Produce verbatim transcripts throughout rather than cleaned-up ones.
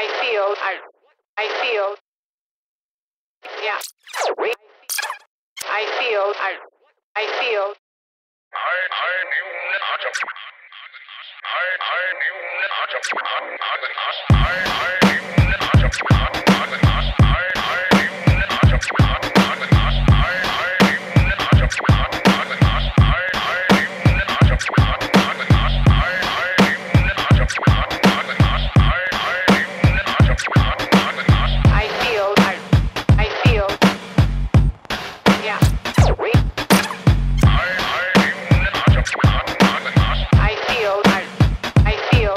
I feel, I, I feel, yeah. I feel, I, I feel. I feel, I, I feel, yeah. I feel, I, I feel.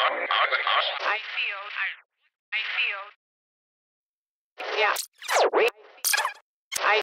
I feel, I, I feel, yeah.